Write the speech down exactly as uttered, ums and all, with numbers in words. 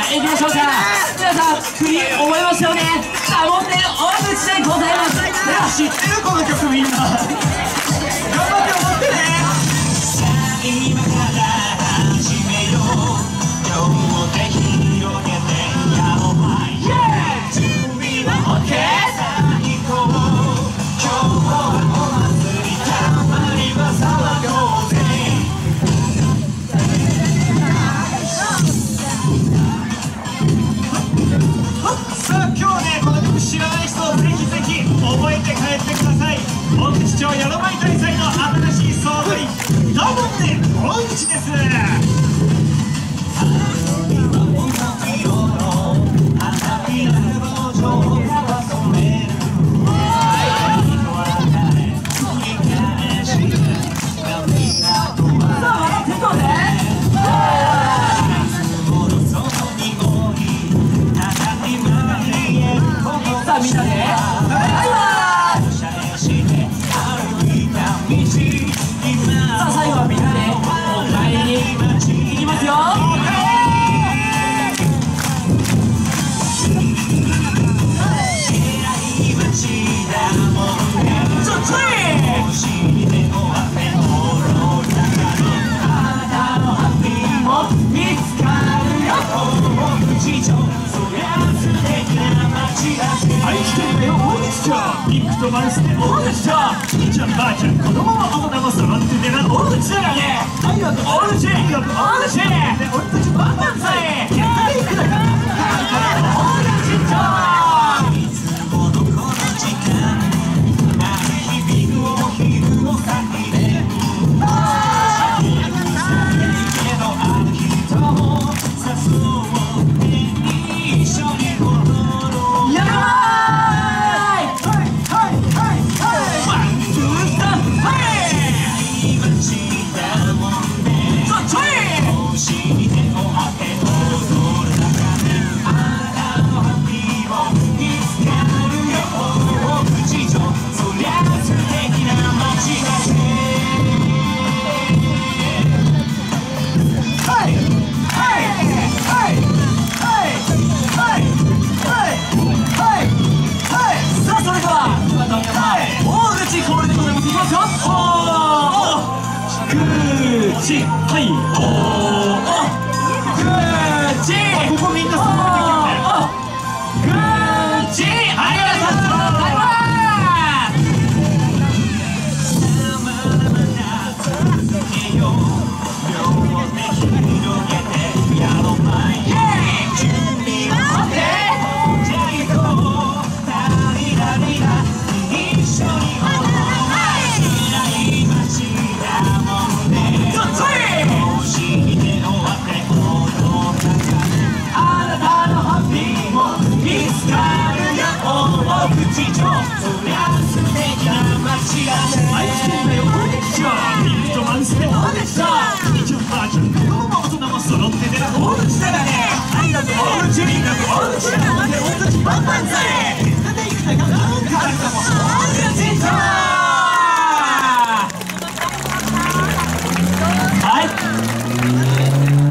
行きましょうか。皆さん振り覚えましたよね。サボテン大口でございます。では知ってるこの曲みんな頑張って踊ってね。今から始めよう。両手広げてやろう。準備は OK。 最高。今日はお祭りたまには騒ごうぜ。さあ今日ねこの曲知らない人ぜひぜひ覚えて帰ってください。大口町やろまい大祭の新しい総取りダボンで大口です。みんなでさあ最後はみんなでお帰りに行きますよ。ちょっといあなたのハッピーも見つかるよ。愛知県だよ大口町。ピンクとマルスで大口町。じいちゃんばあちゃん子供も大人も揃って出な大口だからね。愛は大口愛は大口で俺たちバンバンさえやっていくだから大口町。いつもどこの時間鳴り響くお昼の先でけどある人も誘うね一緒に踊ろう。やばーはい、おー、グーチー。ここみんなそこできるね。グーチー、ありがとうございます。さまざまな続けよう。両手広げてやろまい。準備は OK。じゃあ行こう。ダリダリダ一緒に踊ろう。未来街だもんね。あなたのハッピーも見つかるよ大口町。そりゃ素敵な街だ。愛知県だよ大口町。ピンクとマンスで大口町。じいちゃんばあちゃん子供も大人も揃って出る大口だからね。愛だと大口みんなと大口だ。